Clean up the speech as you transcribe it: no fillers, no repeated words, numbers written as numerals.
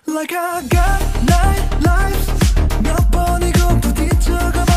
Like I got nine lives 몇 번이고 부딪혀가